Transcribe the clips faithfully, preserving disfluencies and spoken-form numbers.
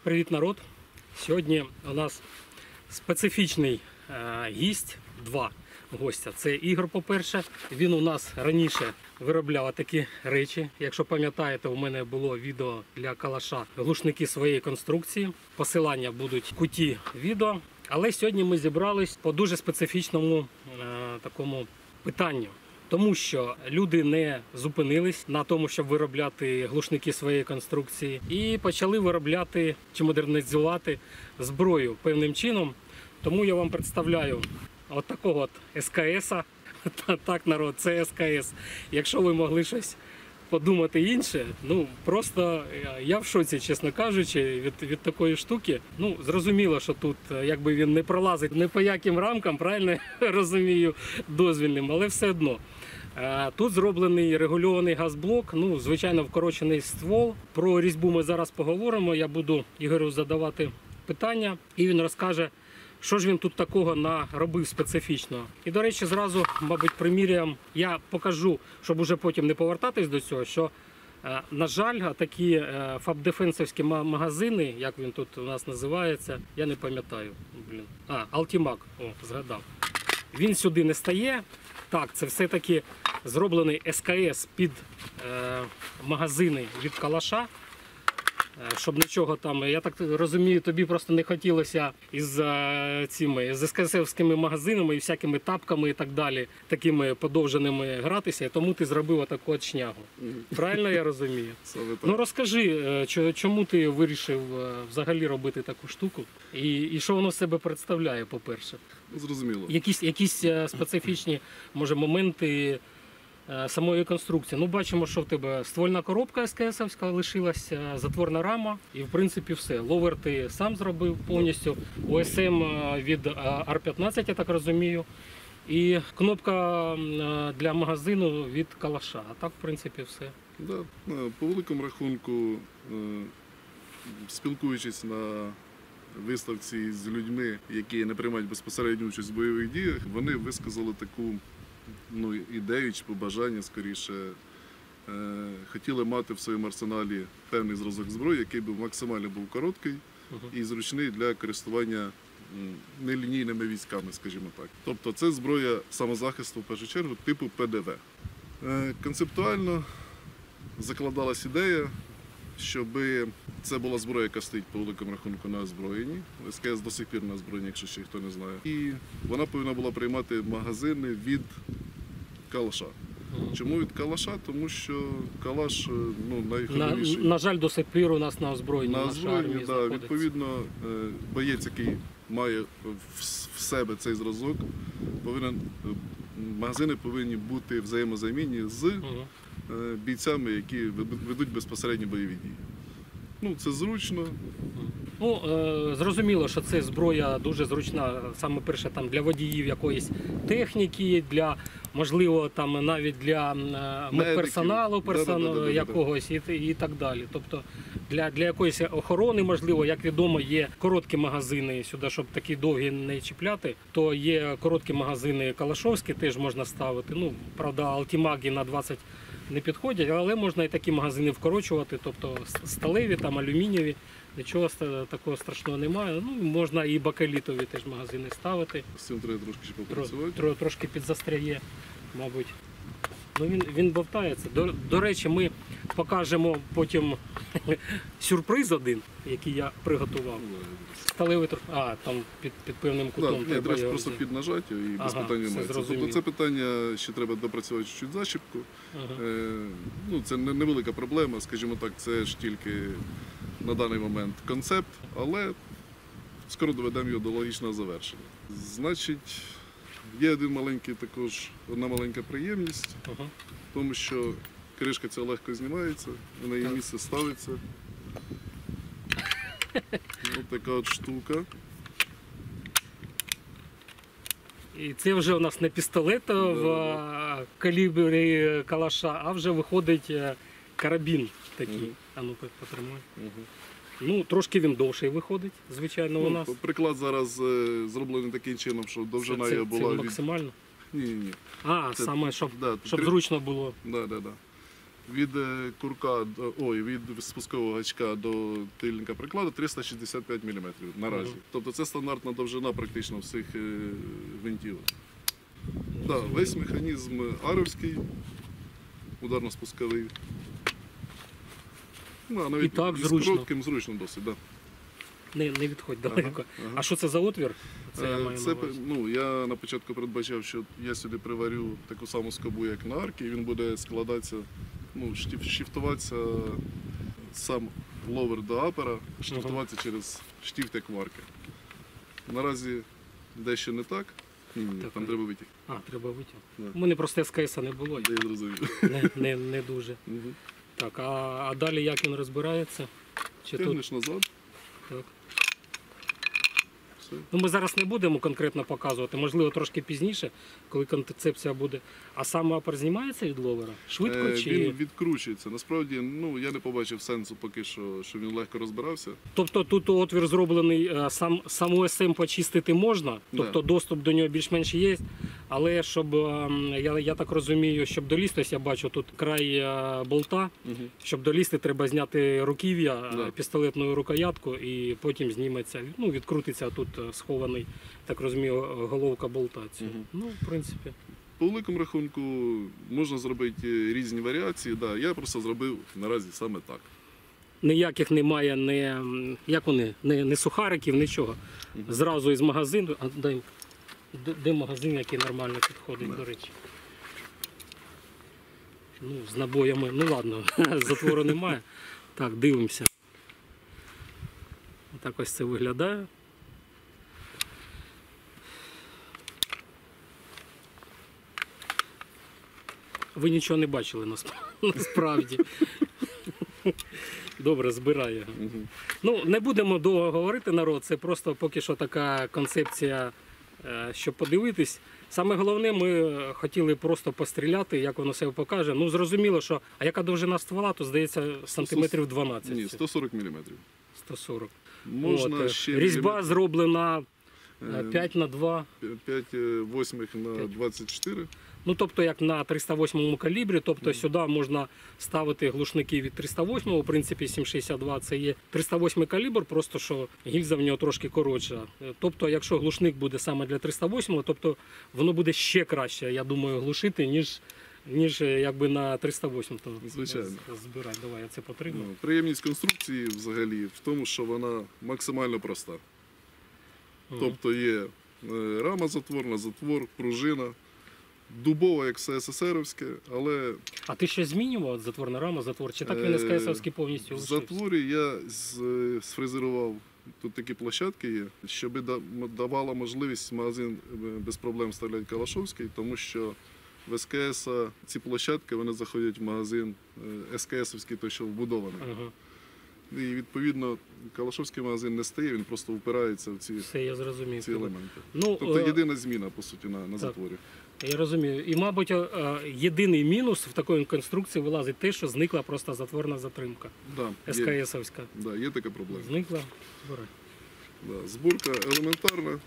Привіт, народ! Сьогодні у нас специфічний е, гість, два гостя. Це Ігор, по-перше. Він у нас раніше виробляв такі речі. Якщо пам'ятаєте, у мене було відео для калаша глушники своєї конструкції. Посилання будуть в куті відео. Але сьогодні ми зібрались по дуже специфічному е, такому питанню. Тому що люди не зупинились на тому, щоб виробляти глушники своєї конструкції, і почали виробляти чи модернізувати зброю певним чином. Тому я вам представляю от такого от ес ка ес. Так, народ, це ес ка ес. Якщо ви могли щось подумати інше, ну просто я в шоці, чесно кажучи, від, від такої штуки. Ну, зрозуміло, що тут якби він не пролазить ні по яким рамкам, правильно я розумію, дозвільним, але все одно. Тут зроблений регульований газблок, ну, звичайно, вкорочений ствол. Про різьбу ми зараз поговоримо, я буду Ігорю задавати питання, і він розкаже, що ж він тут такого наробив специфічного. І, до речі, зразу, мабуть, приміряємо, я покажу, щоб уже потім не повертатись до цього, що, на жаль, такі фабдефенсовські магазини, як він тут у нас називається, я не пам'ятаю. Блін. А, Алтімаг, о, згадав. Він сюди не стає. Так, це все-таки зроблений ес ка ес під е, магазини від калаша, е, щоб нічого там, я так розумію, тобі просто не хотілося із е, цими з ес ка есовськими магазинами і всякими тапками і так далі, такими подовженими гратися, тому ти зробив отаку от шнягу. Правильно я розумію? Ну розкажи, чому ти вирішив взагалі робити таку штуку і, і що воно з себе представляє, по-перше? Зрозуміло. Якісь, якісь специфічні, може, моменти самої конструкції. Ну, бачимо, що в тебе ствольна коробка ес ка есовська лишилася, затворна рама і, в принципі, все. Ловер ти сам зробив повністю, о ес ем від ар п'ятнадцять, я так розумію, і кнопка для магазину від калаша. А так, в принципі, все. Да, по великому рахунку, спілкуючись на виставці з людьми, які не приймають безпосередню участь в бойових діях, вони висказали таку ну, ідею чи побажання, скоріше, е, хотіли мати в своєму арсеналі певний зразок зброї, який був максимально був короткий і зручний для користування нелінійними військами, скажімо так. Тобто це зброя самозахисту, в першу чергу, типу пе де ве. Е, концептуально закладалась ідея, щоб це була зброя, яка стоїть по великому рахунку на озброєнні. ес ка ес до сих пір на озброєнні, якщо ще хто не знає. І вона повинна була приймати магазини від калаша. Чому від калаша? Тому що калаш ну, найходовіший. На, на жаль, до сих пір у нас на озброєнні. На озброєнні, так. Відповідно, боєць, який має в себе цей зразок, повинен, магазини повинні бути взаємозамінні з угу. бійцями, які ведуть безпосередньо бойові дії. Ну, це зручно. Ну, е, зрозуміло, що це зброя дуже зручна, саме перше там для водіїв якоїсь техніки, для, можливо, там навіть для е, медперсоналу, персоналу да, да, да, якогось і, і так далі. Тобто для, для якоїсь охорони, можливо, як відомо, є короткі магазини сюди, щоб такі довгі не чіпляти, то є короткі магазини калашовські, теж можна ставити. Ну, правда, алтімаги на двадцять не підходять, але можна і такі магазини вкорочувати, тобто сталеві, там, алюмінієві, нічого такого страшного немає. Ну, можна і бакелітові теж магазини ставити. З цим треба трошки ще попрацювати. Тро, трошки підзастряє, мабуть. Ну, він, він бовтається. До, до речі, ми покажемо потім сюрприз один, який я приготував. Сталевий, а, там під, під певним кутом. Да, ні, треба просто піднажати і без ага, питань мається. Тобто це питання ще треба допрацювати чуть-чуть защіпку. Ага. Е, ну, це невелика проблема, скажімо так, це ж тільки на даний момент концепт, але скоро доведемо його до логічного завершення. Значить, є один маленький також, одна маленька приємність, ага. в тому, що кришка ця легко знімається, на її місце ставиться. Ось така от штука. І це вже у нас не пістолет да, в да. калібрі калаша, а вже виходить карабін такий. Угу. А ну потримай. Угу. Ну, трошки він довший виходить, звичайно, ну, у нас. Приклад зараз е, зроблений таким чином, що довжина її була... Це максимально? Ні, ні. А, це, саме, щоб, да, щоб три... зручно було. Да, да, да. від е, курка до ой, від спускового гачка до тильника прикладу триста шістдесят п'ять міліметрів наразі. Мгм. Тобто це стандартна довжина практично всіх е, гвинтів. Да, весь механізм аровський, ударно-спусковий. Ну, а навіть І так із зручно. коротким зручно досить. Да. Не, не відходь далеко. ага. А що це за отвір? Це я Е, маю Це, на увазі. ну, я на початку передбачав, що я сюди приварю таку саму скобу, як на арки, і він буде складатися, ну, штиф- шифтуватися сам ловер до апера, шифтуватися через штифт як в арки. Наразі дещо не так. Ні, ні, Так, там а- треба витяг. А, треба витяг. Да. У мене просто ес ка ес не було. Я зрозумів. Не, не, не дуже. Мгм. Так, а, а далі як він розбирається? Чи тут? Тягнеш назад, Так. все. Ну, ми зараз не будемо конкретно показувати, можливо, трошки пізніше, коли концепція буде. А сам апер знімається від ловера? Швидко Е, чи. Він відкручується. Насправді, ну, я не побачив сенсу поки що, що він легко розбирався. Тобто тут отвір зроблений, е, сам, саму ес ем почистити можна, тобто доступ до нього більш-менш є. Але щоб, е, я, я так розумію, щоб долізти, ось я бачу тут край е, болта, Угу. щоб долізти, треба зняти руків'я, е, Да. пістолетну рукоятку і потім зніметься, ну, відкрутиться тут е, схований, так розумію, головка болта. цього. Мгм. Ну, в принципі. По великому рахунку можна зробити різні варіації. Да, я просто зробив наразі саме так. Ніяких немає, не, як вони, не, не сухариків, нічого. Мгм. Зразу із магазину. А дай, де, де магазин, який нормально підходить, Да. до речі. Ну, з набоями. Ну ладно, затвору немає. Так, дивимося. Так ось це виглядає. Ви нічого не бачили насп- насправді. Добре, збирає. Угу. Ну, не будемо довго говорити, народ, це просто поки що така концепція, е, щоб подивитись. Саме головне, ми хотіли просто постріляти, як воно себе покаже. Ну, зрозуміло, що, а яка довжина ствола, то здається сантиметрів дванадцять. Ні, сто сорок міліметрів. сто сорок. Можна От, е, ще різьба зроблена Е, п'ять на два. п'ять восьмих на двадцять чотири. Ну, тобто, як на триста восьмому калібрі, тобто сюди можна ставити глушники від триста восьмого, в принципі, сім шістдесят два це є триста восьмий калібр, просто що гільза в нього трошки коротша. Тобто, якщо глушник буде саме для триста восьмого, тобто воно буде ще краще, я думаю, глушити, ніж, ніж якби на триста восьмому. То Звичайно. збирай, давай, я це потримаю. Ну, приємність конструкції взагалі в тому, що вона максимально проста. Мгм. Тобто є е, рама затворна, затвор, пружина, дубова, як все СССРівське, але А ти щось змінював? Затворна рама, затвор? Чи так він ес ка есовський повністю в лишився? затворі я з- е, сфрезерував, тут такі площадки є, щоб да- м- давала можливість магазин е, без проблем вставляти Калашовський, тому що в ес ка ес ці площадки вони заходять в магазин е, ес ка есовський, той, що вбудований. Ага. І відповідно Калашовський магазин не стає, він просто впирається в ці, Все, я зрозумів. ці елементи. Ну, Тобто е, єдина зміна, по суті, на, на затворі. Я розумію. І, мабуть, е, єдиний мінус в такої конструкції вилазить те, що зникла просто затворна затримка. Да, ес є, ка есовська. да, є така проблема. Зникла. Збирай. Да, зборка елементарна.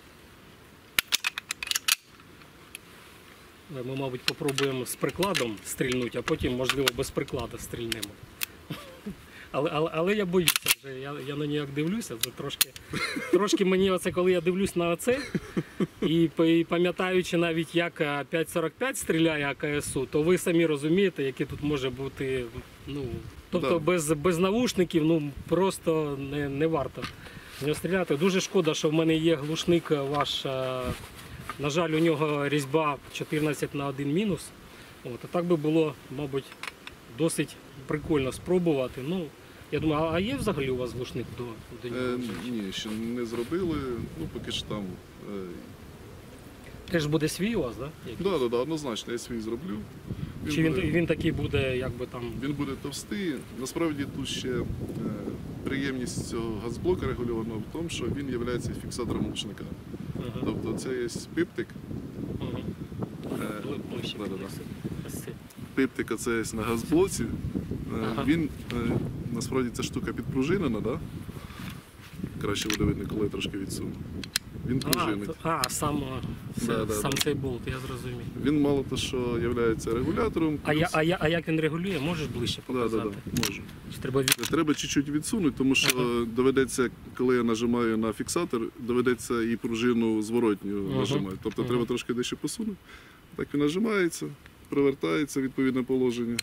Е, Ми, мабуть, попробуємо з прикладом стрільнути, а потім, можливо, без приклада стрільнемо. Але, але, але я боюся вже, я, я на нього як дивлюся, це трошки, трошки мені оце, коли я дивлюсь на оце, і, п- і пам'ятаючи навіть, як е, п'ять сорок п'ять стріляє а ка ес у, то ви самі розумієте, який тут може бути, ну, тобто Да. без, без навушників, ну, просто не, не варто з нього стріляти. Дуже шкода, що в мене є глушник ваш, е, на жаль, у нього різьба чотирнадцять на один мінус, от, а так би було, мабуть, досить прикольно спробувати. Ну, я думаю, а є взагалі у вас глушник до, до нього? Е, ні, ще не зробили. Ну, поки що там. Е, Теж буде свій у вас, так? Да? да, да, да, однозначно, я свій зроблю. Чи він, буде, він такий буде, якби там. він буде товстий. Насправді тут ще е, приємність цього газблока регульованого в тому, що він є фіксатором глушника. Ага, Тобто це є пиптик. ага. Е, Бли- ближче, да, да, да. ближче. Ось це. Пиптика це є на газблоці. Е, Ага. Він е, насправді ця штука підпружинена, да? краще буде видно, коли я трошки відсуну. Він А, пружинить. то- а сам, це- Да, да, сам да. цей болт, я зрозумів. Він мало того, що є регулятором. А, я, плюс- а, я, а як він регулює, можеш ближче Да, да, показати? да, можу. Чи треба від... Треба чуть-чуть відсунути, тому що Ага. доведеться, коли я нажимаю на фіксатор, доведеться і пружину зворотню Ага. нажимати. Тобто Ага. треба трошки дещо посунути. Так він нажимається, привертається в відповідне положення.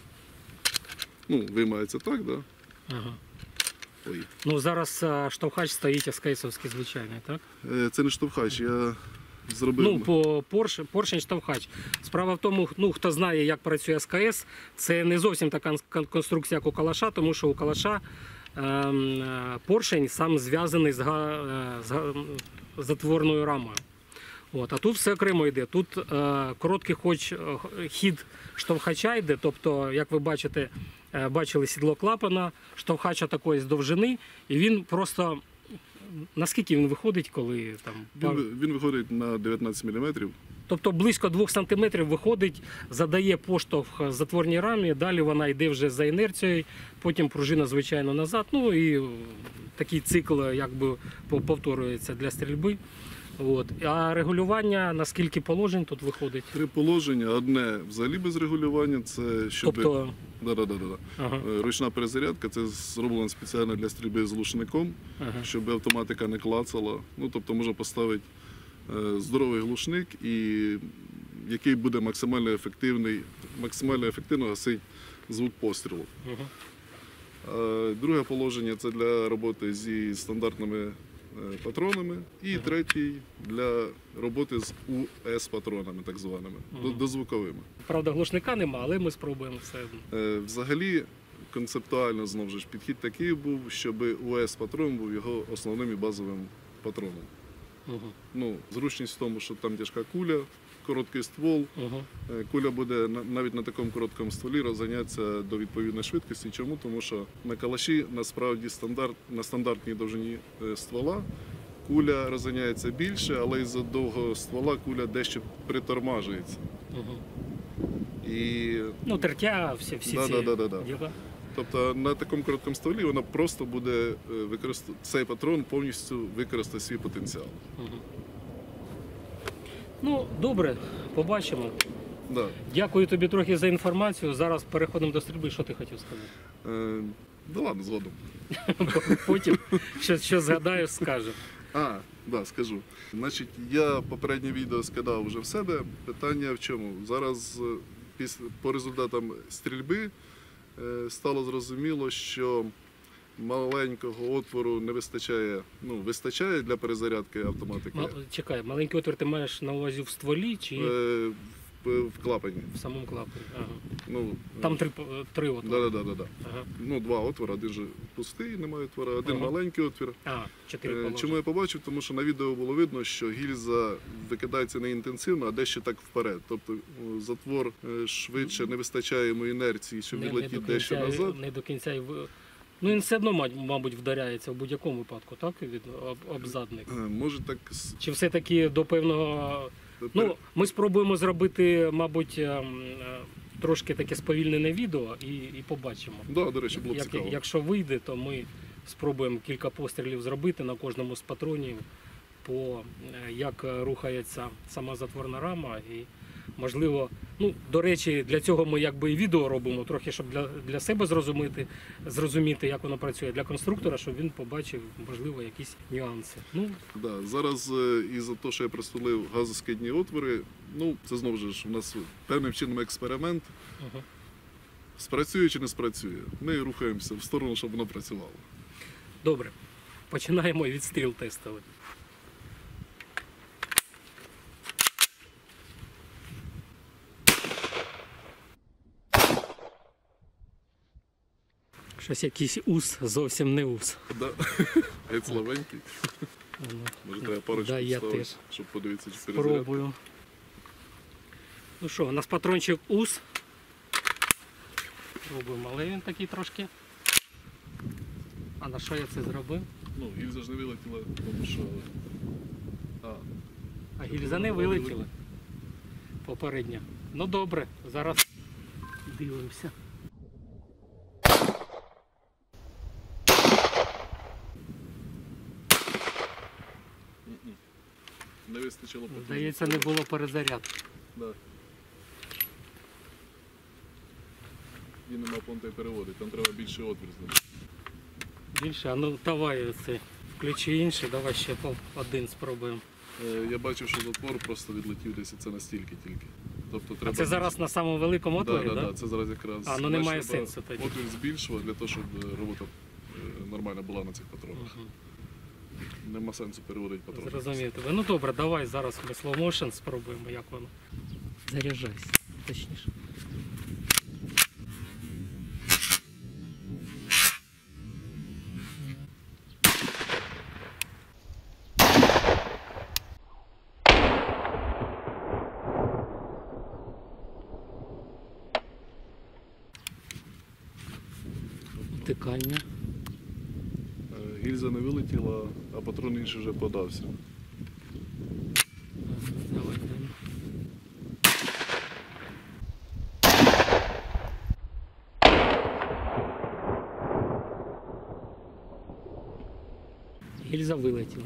Ну, виймається так, да? Ага. Ой. Ну, зараз а, штовхач стоїть ес ка ес-овський звичайний, так? Е, Це не штовхач, я зробив. Ну, по порш, поршень штовхач. Справа в тому, ну, хто знає, як працює ес ка ес, це не зовсім така кон- конструкція, як у калаша, тому що у калаша ем, е, поршень сам зв'язаний з, га, е, з га- затворною рамою. От, а тут все окремо йде. Тут е, короткий хоч е, хід штовхача йде, тобто, як ви бачите, е, бачили сідло клапана, штовхача такої з довжини, і він просто. Наскільки він виходить, коли там. Він, ви- він виходить на дев'ятнадцять міліметрів. Тобто близько двох сантиметрів виходить, задає поштовх затворній рамі, далі вона йде вже за інерцією, потім пружина, звичайно, назад. Ну і такий цикл якби повторюється для стрільби. От. А регулювання, наскільки положень тут виходить? Три положення. Одне взагалі без регулювання, це щоб. Тобто, Да, да, да, да. ага, Е, Ручна перезарядка, це зроблено спеціально для стрільби з глушником, ага. щоб автоматика не клацала. Ну, тобто можна поставити е, здоровий глушник, і який буде максимально ефективний, максимально ефективно гасить звук пострілу. Ага. Е, Друге положення це для роботи зі стандартними е, патронами. І Ага. третій для роботи з у ес патронами, так званими, Ага. до- дозвуковими. Правда, глушника нема, але ми спробуємо все одно. Е, Взагалі, концептуально знову ж підхід такий був, щоб у ес патрон був його основним і базовим патроном. Ага. Ну, зручність в тому, що там тяжка куля, короткий ствол. Ага. Е, Куля буде на- навіть на такому короткому стволі розганятися до відповідної швидкості. Чому? Тому що на калаші насправді стандарт, на стандартній довжині е, ствола куля розганяється більше, але із-за довгого ствола куля дещо притормажується. Ага. І Ну, тертя, всі, всі Да, ці да, да, да, да. діла. Тобто на такому короткому стволі вона просто буде використовувати цей патрон повністю використати свій потенціал. Ага. Ну, добре, побачимо. Да. Дякую тобі трохи за інформацію. Зараз переходимо до стрільби. Що ти хотів сказати? Е, да ладно, згодом. Потім, що, що згадаєш, скажемо. А, да, скажу. Значить, я попереднє відео скидав вже в себе. Питання в чому? Зараз е, після, по результатам стрільби е, стало зрозуміло, що маленького отвору не вистачає, ну, вистачає для перезарядки автоматики. Ма- Чекай, маленький отвір ти маєш на увазі в стволі чи Е, в, в клапані. в самому клапані? Ага. Ну, Там три, п- три отвори. да, да, да, да. Ага. Ну, два отвори, один же пустий, немає отвора, один Ага. маленький отвір. А, чотири Е, положення. Чому я побачив? Тому що на відео було видно, що гільза викидається не інтенсивно, а дещо так вперед. Тобто о, затвор е, швидше не вистачає йому інерції, щоб Не- не відлетіти до дещо кінця- назад. Не до кінця й в- Ну він все одно, мабуть, мабуть, вдаряється в будь-якому випадку, так? Від об, об задник. Е, Може так с- Чи все-таки до певного. Ну, ми спробуємо зробити, мабуть, ем, е, трошки таке сповільнене відео і, і побачимо. да, до речі, було б Як, цікаво. якщо вийде, то ми спробуємо кілька пострілів зробити на кожному з патронів, по е, як рухається сама затворна рама. І, можливо, ну, до речі, для цього ми якби і відео робимо, трохи, щоб для, для себе зрозуміти, зрозуміти, як воно працює, для конструктора, щоб він побачив, можливо, якісь нюанси. Ну, Да, зараз е, із-за того, що я присулив газоскидні отвори, ну це знову ж у нас певним чином експеримент. ага. Спрацює чи не спрацює. Ми рухаємося в сторону, щоб воно працювало. Добре, починаємо відстріл тестовий. Щось якийсь ус, зовсім не ус. Да. Геть слабенький. Ну, Може треба парочку Да, я вставити, теж. щоб подивитися, чи перезарядка. Спробую. Ну що, у нас патрончик ус. Пробуємо, але він такий трошки. А на що я це зробив? Ну, гільза ж не вилетіла, тому що. А, А гільза не вилетіли. Попередня. Ну добре, зараз дивимося. Не вистачило потужності. Здається, не було перезарядки. Да. І нема понти переводити, там треба більший отвір зробити. Більше, а ну давай це. Включи інший, давай ще по один спробуємо. Е, Я бачив, що затвор просто відлетів десь, і це настільки тільки. Тобто треба... А це зараз на самому великому Да, отворі, да, так? да, це зараз якраз. А, ну Бачиш, немає треба сенсу тоді. Отвір збільшувати для того, щоб робота е, нормальна була на цих патронах. Угу. Нема сенсу переводити патрони. Зрозумів тебе. Ну добре, давай зараз ми slow motion спробуємо, як воно. Заряджайся, точніше. Втикання. Е, Гільза не вилетіла, а патрон інший вже подався. Давай, давай. Гільза вилетіла.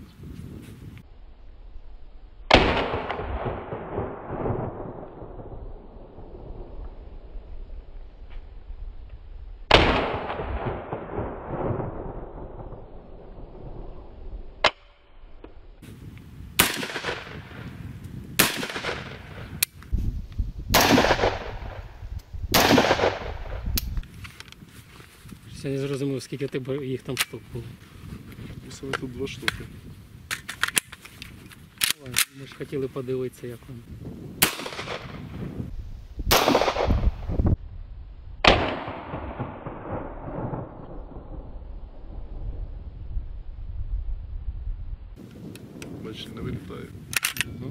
Я не зрозумів, скільки тебе їх там штук було. Саме тут два штуки. Давай, ми ж хотіли подивитися, як воно. Бачиш, не вилітає. Угу.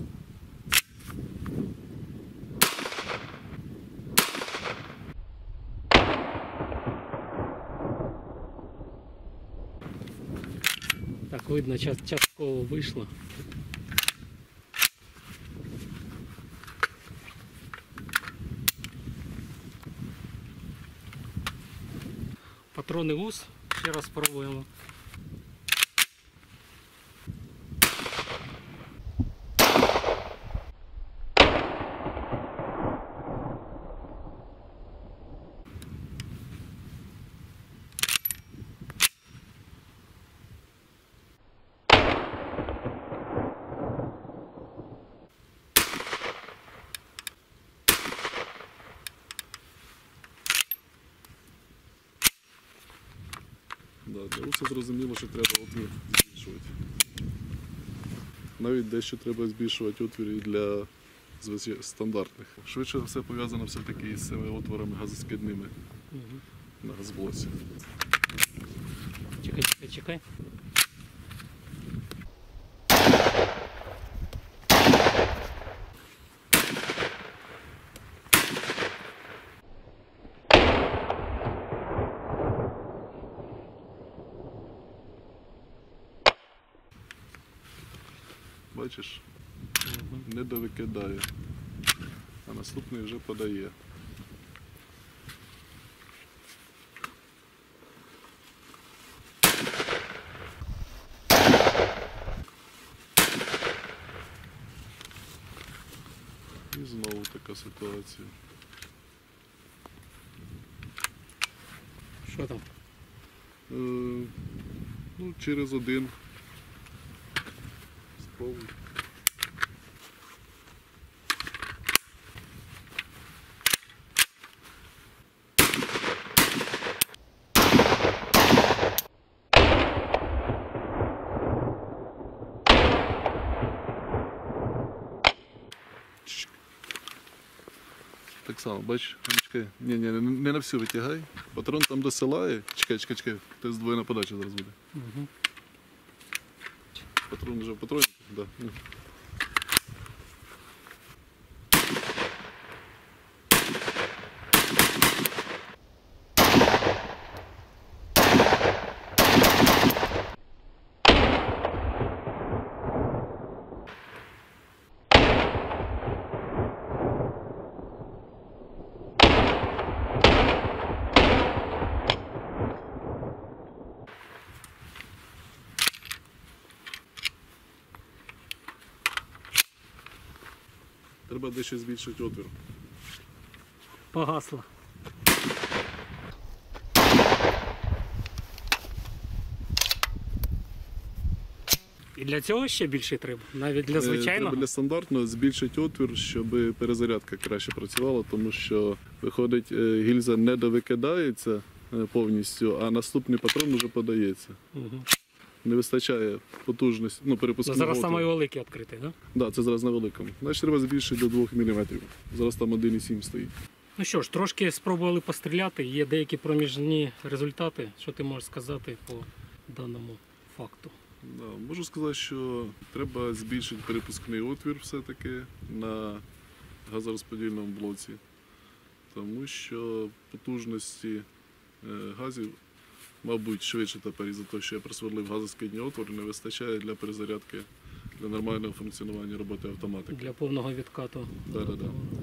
Так, видно, час- частково вийшло. Патрони ВУЗ, ще раз спробуємо. Да, для уса зрозуміло, що треба отвір збільшувати. Навіть дещо треба збільшувати отвір і для звичай- стандартних. Швидше все пов'язано все-таки із цими отворами газоскидними Угу. на газблоці. Чекай, чекай, чекай. Бачиш, Угу. не довикидає, а наступний вже подає. І знову така ситуація. Що там? Е, ну, через один. Спробуй. Чик. Так само, бачиш, а ну, чекай. Ні, ні, не, не на всю витягай. Патрон там досилає. Чекай, чекай, чекай. Ти здвоєна подача зараз буде. Угу. Патрон вже в патроні? Да. Ну. Треба дещо збільшити отвір. Погасло. І для цього ще більше треба, навіть для Е, звичайного. Треба для стандартного збільшити отвір, щоб перезарядка краще працювала, тому що виходить, е, гільза не довикидається е, повністю, а наступний патрон вже подається. Угу. Не вистачає потужності, ну, Ну, перепускного зараз отвору. саме великий відкритий, так? Да? Да, це зараз на великому. Значить, треба збільшити до двох міліметрів. Зараз там один і сім стоїть. Ну що ж, трошки спробували постріляти, є деякі проміжні результати. Що ти можеш сказати по даному факту? Да, можу сказати, що треба збільшити перепускний отвір все-таки на газорозподільному блоці, тому що потужності е, газів, мабуть, швидше тепер із-за того, що я просверлив газоскидні отвори, не вистачає для перезарядки, для нормального функціонування роботи автоматики. Для повного відкату. Да-да-да.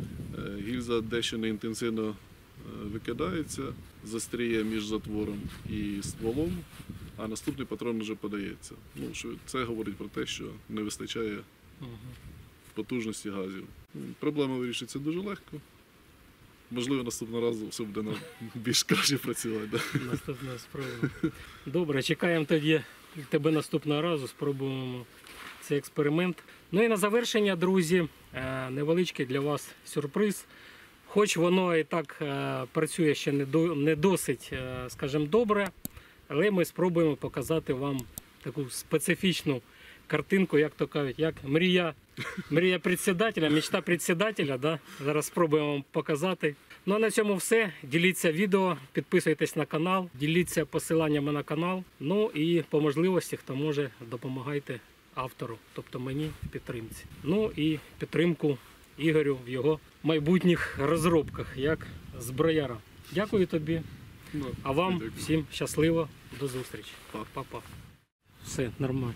Е, Гільза дещо неінтенсивно е, викидається, застріє між затвором і стволом, а наступний патрон вже подається. Ну, що це говорить про те, що не вистачає Угу. потужності газів. Проблема вирішиться дуже легко. Можливо, наступного разу все буде нам більш краще працювати. Да? Наступного спробуємо. Добре, чекаємо тоді тебе наступного разу, спробуємо цей експеримент. Ну і на завершення, друзі, е, невеличкий для вас сюрприз. Хоч воно і так е, працює ще не, до, не досить, е, скажімо, добре, але ми спробуємо показати вам таку специфічну картинку, як то кажуть, як мрія, мрія председателя, мечта председателя. Да? Зараз спробуємо вам показати. Ну а на цьому все. Діліться відео, підписуйтесь на канал, діліться посиланнями на канал. Ну і по можливості, хто може, допомагайте автору, тобто мені в підтримці. Ну і підтримку Ігорю в його майбутніх розробках, як зброяра. Дякую тобі. Ну, А вам дякую. всім щасливо, до зустрічі. Па. Па-па. Все, нормально.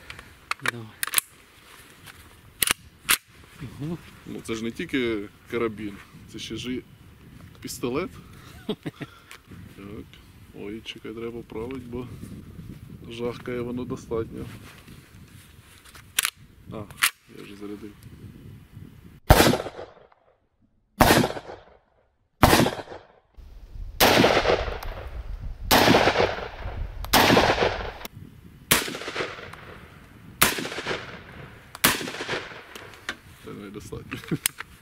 Давай. Угу. Ну, це ж не тільки карабін, це ще ж і пістолет. Так. Ой, чекай, треба поправити, бо жахкає воно достатньо. А, я вже зарядив. Це недостатньо.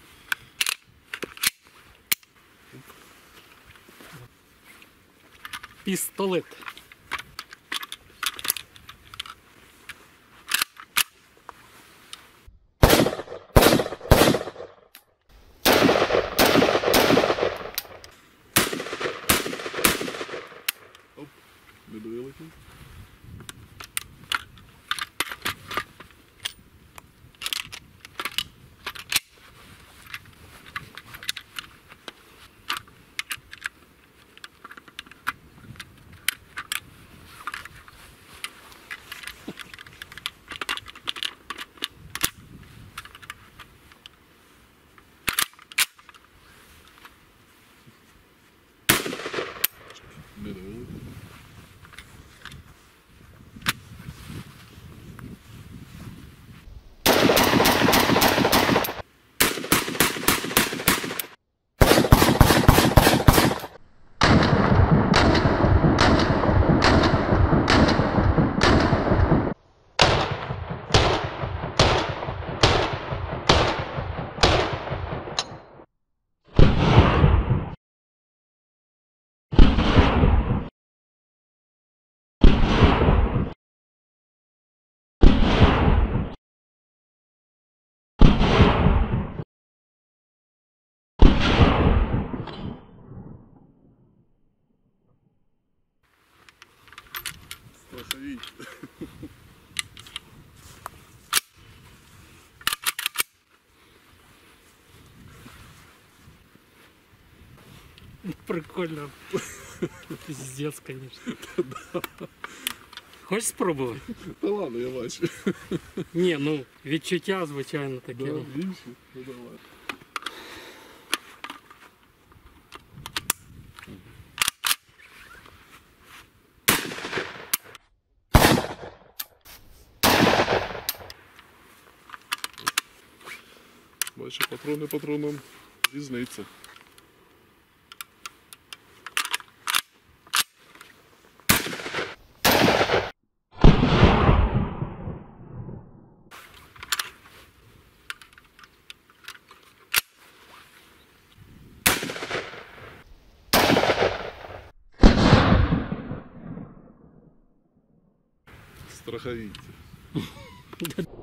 Пістолет. Оп, не довеликнув. Не довеликнув. Страховик. Прикольно. Пиздец, конечно. Хочеш спробувати? Та ладно, я бачу. Ні, ну відчуття, звичайно, таке. Да, ну. інші? Ну давай. Бачу, патрони патроном різниця. Страховіття.